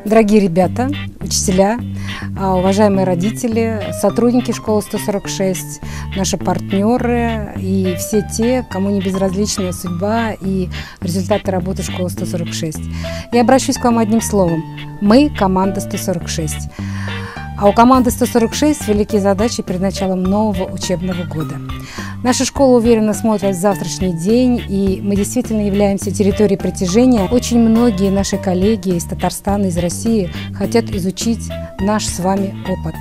Дорогие ребята, учителя, уважаемые родители, сотрудники школы 146, наши партнеры и все те, кому не безразлична судьба и результаты работы школы 146. Я обращусь к вам одним словом. Мы – команда 146. А у команды 146 великие задачи перед началом нового учебного года. Наша школа уверенно смотрит в завтрашний день, и мы действительно являемся территорией притяжения. Очень многие наши коллеги из Татарстана, из России хотят изучить наш с вами опыт.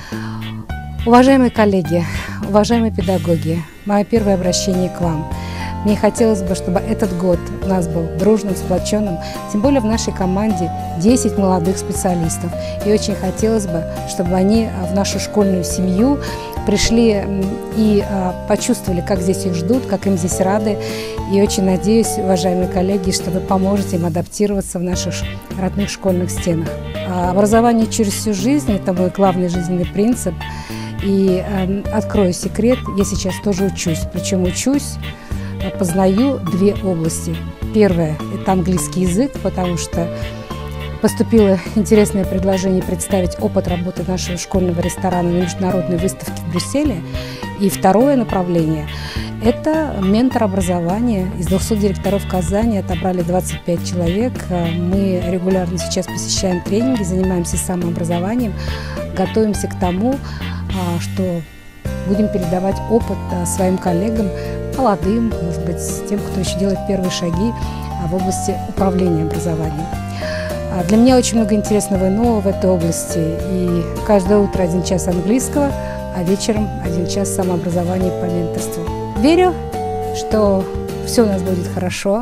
Уважаемые коллеги, уважаемые педагоги, мое первое обращение к вам. Мне хотелось бы, чтобы этот год у нас был дружным, сплоченным, тем более в нашей команде 10 молодых специалистов. И очень хотелось бы, чтобы они в нашу школьную семью пришли и почувствовали, как здесь их ждут, как им здесь рады. И очень надеюсь, уважаемые коллеги, что вы поможете им адаптироваться в наших родных школьных стенах. Образование через всю жизнь – это мой главный жизненный принцип. И открою секрет, я сейчас тоже учусь. Причем учусь, познаю две области. Первое – это английский язык, потому что поступило интересное предложение представить опыт работы нашего школьного ресторана на международной выставке в Брюсселе. И второе направление – это ментор образования. Из 200 директоров Казани отобрали 25 человек. Мы регулярно сейчас посещаем тренинги, занимаемся самообразованием, готовимся к тому, что будем передавать опыт своим коллегам, молодым, может быть, тем, кто еще делает первые шаги в области управления образованием. Для меня очень много интересного и нового в этой области. И каждое утро 1 час английского, а вечером 1 час самообразования по менторству. Верю, что все у нас будет хорошо,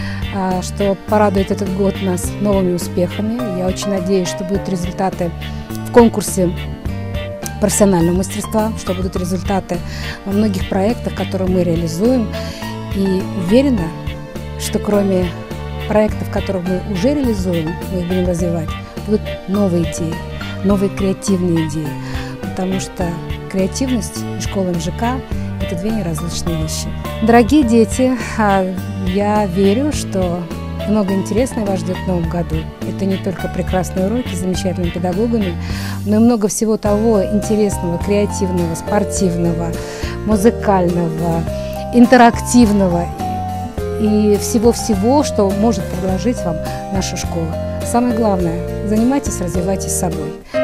что порадует этот год нас новыми успехами. Я очень надеюсь, что будут результаты в конкурсе профессионального мастерства, что будут результаты во многих проектах, которые мы реализуем. И уверена, что кроме проектов, которые мы уже реализуем, мы их будем развивать, будут новые идеи, новые креативные идеи. Потому что креативность и школа МЖК – это две неразлучные вещи. Дорогие дети, я верю, что много интересного вас ждет в новом году. Это не только прекрасные уроки с замечательными педагогами, но и много всего того интересного, креативного, спортивного, музыкального, интерактивного и всего-всего, что может предложить вам наша школа. Самое главное – занимайтесь, развивайтесь собой.